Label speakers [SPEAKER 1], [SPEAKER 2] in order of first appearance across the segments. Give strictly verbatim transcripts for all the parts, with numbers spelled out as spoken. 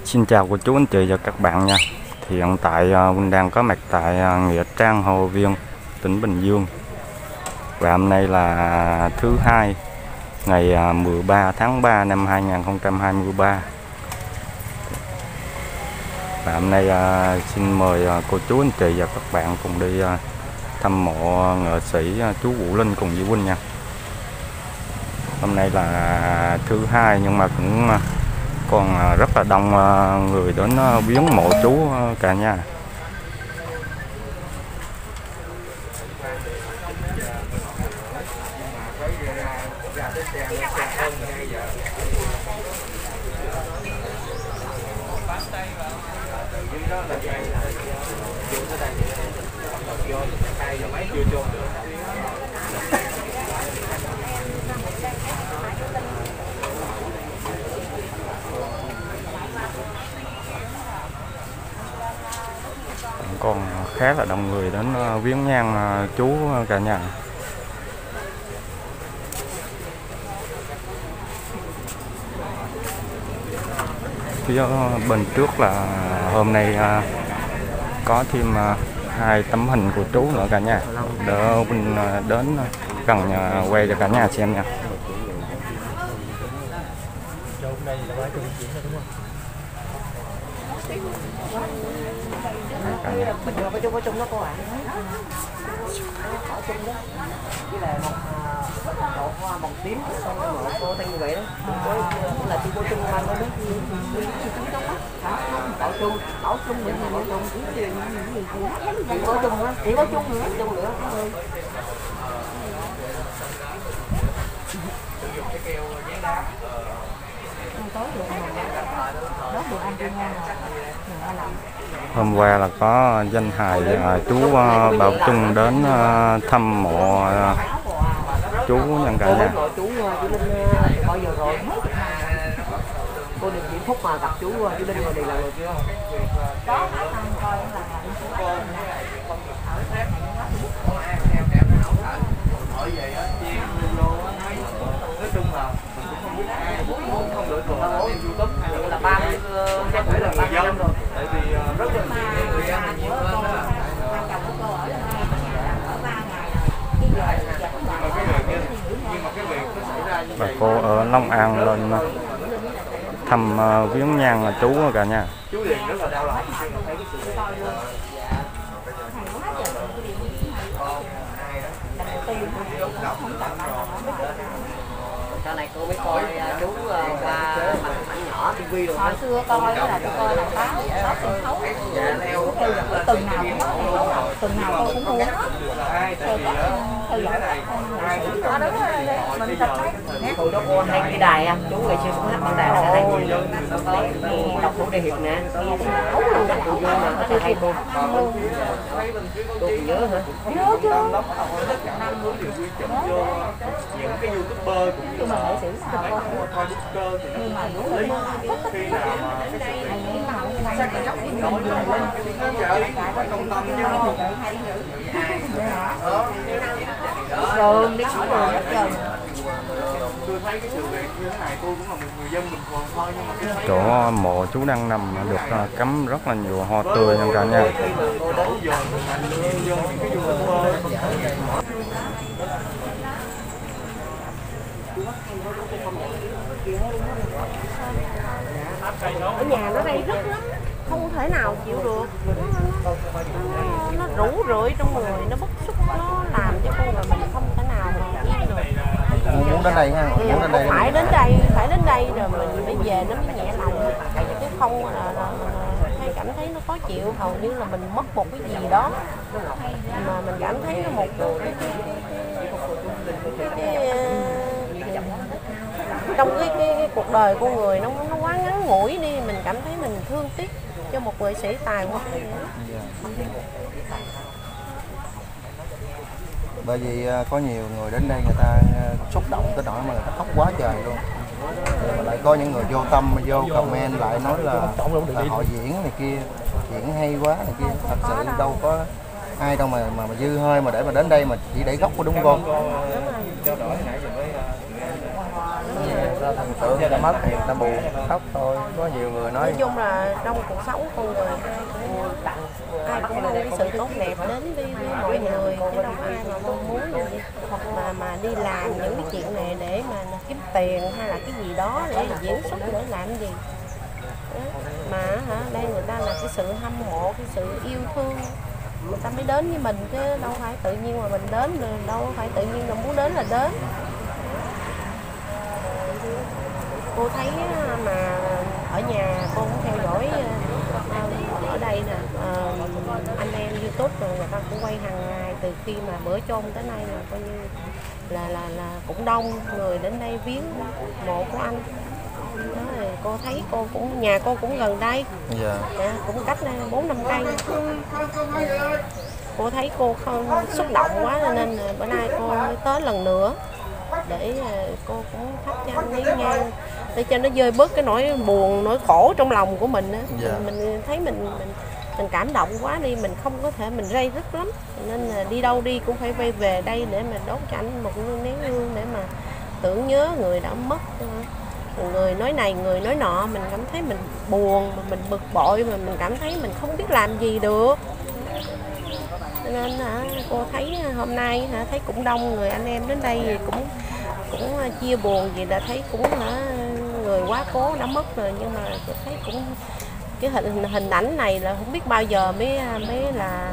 [SPEAKER 1] Xin chào cô chú anh chị và các bạn nha. Thì hiện tại Vinh đang có mặt tại Nghĩa Trang Hồ Viên, tỉnh Bình Dương. Và hôm nay là thứ hai, ngày mười ba tháng ba năm hai nghìn không trăm hai mươi ba. Và hôm nay xin mời cô chú anh chị và các bạn cùng đi thăm mộ nghệ sĩ chú Vũ Linh cùng với Vinh nha. Hôm nay là thứ hai nhưng mà cũng còn rất là đông người đến viếng mộ chú cả nhà. Còn khá là đông người đến viếng nhang chú cả nhà. Phía bên trước là hôm nay có thêm hai tấm hình của chú nữa cả nhà, đỡ mình đến gần quay cho cả nhà xem nha.
[SPEAKER 2] Bình thường có chung có chung đó cô ạ. Có chung đó. Với là một đậu hoa bằng tím xong rồi mở cô tên như vậy đó. Cũng là chung có chung ăn đó. Bảo chung, bảo chung nữa là bảo chung. Chỉ có chung nữa, chỉ có chung nữa, chung nữa.
[SPEAKER 1] Hôm qua là có danh hài chú Bảo Trung đến thăm mộ chú nhân cả nhà.
[SPEAKER 2] Chú Linh bao giờ rồi? Cô định chỉ phút mà gặp chú chú Linh rồi đi lần rồi chưa? Có coi là ba mươi chắc phải là ba mươi năm rồi. Tại vì rất là nhiều người ăn nhiều hơn đó.
[SPEAKER 1] Bà cô ở Long An lên thăm viếng nhang chú cả nhà.
[SPEAKER 2] Chú liền rất là đau lòng. Sau này cô mới coi chú qua ảnh nhỏ tivi rồi.
[SPEAKER 3] Hồi xưa coi là tôi coi là báo báo sân khấu. Theo dõi tuần nào cũng có, tuần nào tôi cũng mua hết. Theo dõi đó đúng rồi, mình tập thấy.
[SPEAKER 2] Cô đó cô hay cái đài á, chú ngày xưa cũng hát bằng đài là hay nhiều luôn. Nghe đọc Vũ Đề Hiệp nè, nghe cái ấu luôn, cô vô mà rất là hay cô. Cô còn nhớ hả?
[SPEAKER 3] Nhớ chứ.
[SPEAKER 4] Những cái youtuber cũng như
[SPEAKER 3] Nhưng mà nghệ sĩ nào
[SPEAKER 4] coi booker thì
[SPEAKER 3] nhưng mà Vũ Linh
[SPEAKER 4] khi nào mà
[SPEAKER 3] cái sự
[SPEAKER 4] nói cho mình cái tiếng nói chợ phải công tâm chứ không
[SPEAKER 3] đường đi khỏi đường hết trơn.
[SPEAKER 4] tôi thấy cái sự việc như thế này tôi cũng là một người dân bình thường thôi nhưng mà tôi thấy
[SPEAKER 1] Chỗ mộ chú đang nằm được cắm rất là nhiều hoa tươi nha cả nhà.
[SPEAKER 3] Ở nhà nó đây rất lắm, không thể nào chịu được. Nó, nó, nó rủ rượi trong người, nó bức xúc, nó làm cho con người mình không thể nào mà yên được.
[SPEAKER 5] Muốn đến đây ha, muốn đến đây.
[SPEAKER 3] Phải đến đây, phải đến đây rồi mình mới về nó mới nhẹ lòng. Chứ không là, là, là hay cảm thấy nó khó chịu, hầu như là mình mất một cái gì đó mà mình cảm thấy nó một cái, cái, cái, cái, cái, cái trong cái, cái, cái cuộc đời con người nó nó quá ngắn ngủi đi, mình cảm thấy mình thương tiếc cho một nghệ sĩ tài hoa.
[SPEAKER 5] Bởi vì có nhiều người đến đây người ta xúc động tới nỗi mà người ta khóc quá trời luôn. Rồi lại có những người vô tâm vô comment lại nói là, là họ diễn này kia, diễn hay quá này kia. Thật sự đâu có ai đâu mà mà, mà dư hơi mà để mà đến đây mà chỉ để gốc của đúng không? ta thần tượng người ta mất thì người ta buồn khóc thôi. Có nhiều người nói
[SPEAKER 3] nói chung là trong cuộc sống con người ai cũng ai cũng mong cái sự tốt đẹp đến với, với mọi người, chứ đâu ai mà mong muốn gì mà mà đi làm những cái chuyện này để mà kiếm tiền hay là cái gì đó để diễn xuất để làm gì đó. Mà hả đây người ta là cái sự hâm mộ, cái sự yêu thương người ta mới đến với mình, chứ đâu phải tự nhiên mà mình đến, đâu phải tự nhiên là muốn đến là đến. Cô thấy mà ở nhà cô cũng theo dõi ở đây nè, anh em YouTube rồi người ta cũng quay hàng ngày từ khi mà bữa chôn tới nay là coi như là là là cũng đông người đến đây viếng mộ của anh. Đó rồi cô thấy cô cũng nhà cô cũng gần đây,
[SPEAKER 5] dạ.
[SPEAKER 3] À, cũng cách bốn năm cây. Cô thấy cô không xúc động quá nên bữa nay cô mới tới lần nữa để cô cũng thắp cho anh ấy ngang để cho nó vơi bớt cái nỗi buồn, nỗi khổ trong lòng của mình á.
[SPEAKER 5] Dạ.
[SPEAKER 3] Mình thấy mình mình mình cảm động quá đi, mình không có thể mình ray rứt lắm nên là đi đâu đi cũng phải quay về đây để mà đốt cho anh một nén hương để mà tưởng nhớ người đã mất. Người nói này người nói nọ, mình cảm thấy mình buồn mà mình bực bội mà mình cảm thấy mình không biết làm gì được. Cho nên hả, cô thấy hôm nay hả, thấy cũng đông người anh em đến đây thì cũng cũng chia buồn gì là thấy cũng hả, người quá cố đã mất rồi, nhưng mà tôi thấy cũng cái hình hình ảnh này là không biết bao giờ mới mới là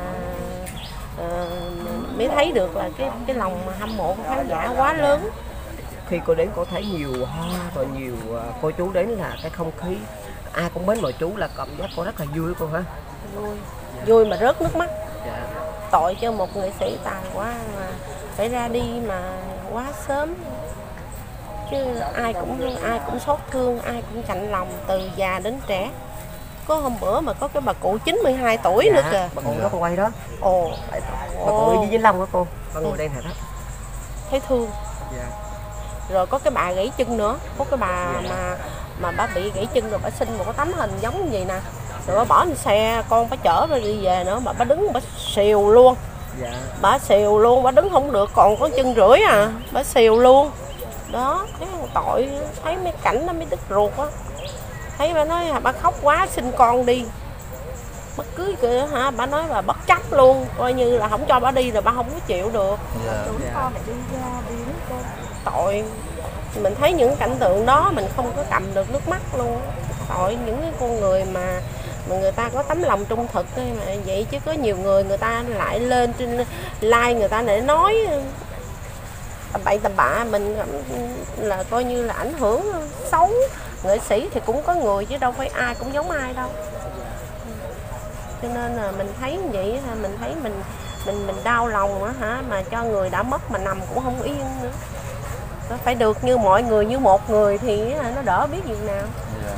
[SPEAKER 3] uh, mới thấy được là cái cái lòng hâm mộ của khán giả quá lớn.
[SPEAKER 2] Khi cô đến cô thấy nhiều hoa rồi nhiều cô chú đến là cái không khí ai cũng mến mộ chú là cảm giác cô rất là vui cô hả?
[SPEAKER 3] Vui, vui mà rớt nước mắt.
[SPEAKER 2] Dạ.
[SPEAKER 3] Tội cho một nghệ sĩ tài quá mà phải ra đi mà quá sớm, chứ ai cũng ai cũng xót thương, ai cũng chạnh lòng từ già đến trẻ. Có hôm bữa mà có cái bà cụ chín mươi hai tuổi
[SPEAKER 2] Dạ,
[SPEAKER 3] nữa kìa.
[SPEAKER 2] bà cụ đó cô quay đó.
[SPEAKER 3] Ồ,
[SPEAKER 2] Bà cụ ở dưới Vĩnh Long đó cô, bà ngồi đây này đó.
[SPEAKER 3] thấy thương.
[SPEAKER 2] Dạ.
[SPEAKER 3] Rồi có cái bà gãy chân nữa, có cái bà mà mà bà bị gãy chân rồi bà xin một cái tấm hình giống như vậy nè, rồi bà bỏ lên xe con bà chở bà đi về nữa mà bà đứng bà xìu luôn.
[SPEAKER 2] Dạ.
[SPEAKER 3] Bà xìu luôn, bà đứng không được, còn có chân rưỡi à, bà xìu luôn đó. Thấy tội, thấy mấy cảnh nó mới đứt ruột á. Thấy bà nói bà khóc quá xin con đi, bất cứ kìa hả, bà nói bà bất chấp luôn, coi như là không cho bà đi rồi bà không có chịu được.
[SPEAKER 5] Dạ.
[SPEAKER 3] Con này đi ra đi nước con tội. Mình thấy những cảnh tượng đó mình không có cầm được nước mắt luôn. Tội những cái con người mà mà người ta có tấm lòng trung thực mà vậy, chứ có nhiều người người ta lại lên trên like người ta để nói tầm bậy tầm bạ, mình là coi như là ảnh hưởng xấu nghệ sĩ thì cũng có người chứ đâu phải ai cũng giống ai đâu. Cho nên là mình thấy như vậy mình thấy mình mình mình đau lòng á hả, mà cho người đã mất mà nằm cũng không yên nữa. Nó phải được như mọi người như một người thì nó đỡ biết gì nào.
[SPEAKER 5] Dạ.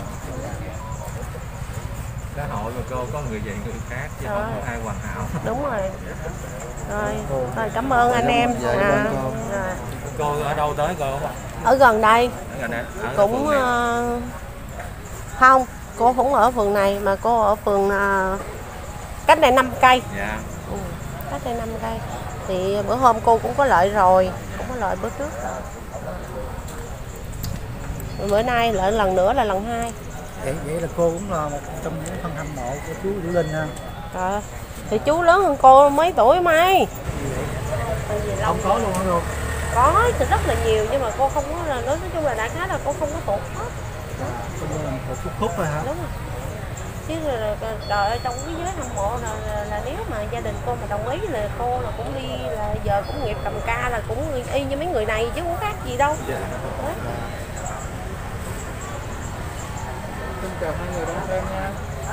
[SPEAKER 6] Xã hội mà cô có người vậy người khác chứ không có ai hoàn hảo.
[SPEAKER 3] Đúng rồi. Rồi, rồi cảm ơn anh em.
[SPEAKER 5] Dạ, cảm
[SPEAKER 3] À,
[SPEAKER 5] ơn cô.
[SPEAKER 3] rồi.
[SPEAKER 6] Cô ở đâu tới cô không?
[SPEAKER 3] Ở gần đây.
[SPEAKER 6] Ở gần đây. Ở
[SPEAKER 3] Cũng uh, không, cô không ở phường này mà cô ở phường uh, cách đây năm cây.
[SPEAKER 6] Dạ.
[SPEAKER 3] Ừ, cách đây năm cây. Thì bữa hôm cô cũng có lợi rồi, cũng có lợi bữa trước rồi. Bữa nay lợi lần nữa là lần hai.
[SPEAKER 7] Vậy, vậy là cô cũng là một trong những phần hâm mộ của chú Vũ Linh ha.
[SPEAKER 3] Rồi, thì chú lớn hơn cô mấy tuổi mấy?
[SPEAKER 7] Không có luôn hả cô?
[SPEAKER 3] Có thì rất là nhiều nhưng mà cô không có, nói, nói chung là đại khái là cô không có thuộc hết.
[SPEAKER 7] Cô là một khúc khúc rồi hả?
[SPEAKER 3] Đúng rồi. Chứ là, trời ơi, trong cái giới hâm mộ là, là, là nếu mà gia đình cô mà đồng ý là cô là cũng đi là giờ cũng nghiệp cầm ca là cũng y như mấy người này chứ không khác gì đâu.
[SPEAKER 6] Dạ.
[SPEAKER 3] Đấy.
[SPEAKER 7] Xin chào hai người đang xem nha.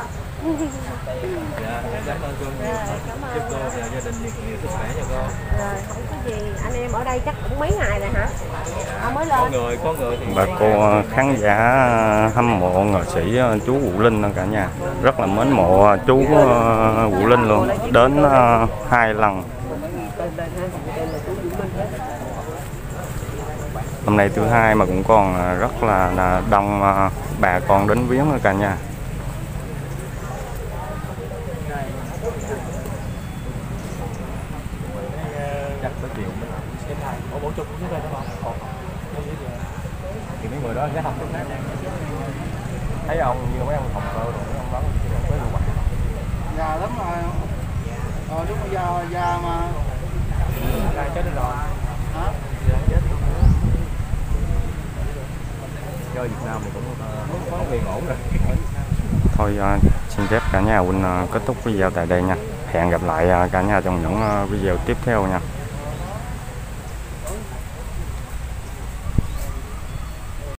[SPEAKER 6] Dạ, cảm ơn cô nhiều.
[SPEAKER 3] Rồi, cảm ơn.
[SPEAKER 6] Chúc cô và gia đình nhiều, nhiều sức khỏe cho cô.
[SPEAKER 3] Rồi, không có gì. Anh em ở đây chắc cũng mấy ngày rồi hả? À, mới lên.
[SPEAKER 6] Có người, có người thì
[SPEAKER 1] Bà cô khán giả hâm mộ nghệ sĩ chú Vũ Linh cả nhà, rất là mến mộ chú Vũ Linh luôn, đến hai lần. Hôm nay thứ hai mà cũng còn rất là, là đông bà con đến viếng cả nhà.
[SPEAKER 6] chắc có chiều mình xem lại. Ủa bổ chụp cũng đây đúng không?
[SPEAKER 1] thì mấy người đó cái không khác. Thấy ông như mấy ông phòng cơ rồi mấy ông đó với luôn mặt
[SPEAKER 5] già lắm rồi. Ờ lúc mà già già mà
[SPEAKER 1] ra chết rồi.
[SPEAKER 5] hả?
[SPEAKER 1] Chết chơi Việt Nam thì cũng có quyền ổn rồi. Thôi uh, xin phép cả nhà Huynh uh, kết thúc video tại đây nha. Hẹn gặp lại uh, cả nhà trong những uh, video tiếp theo nha.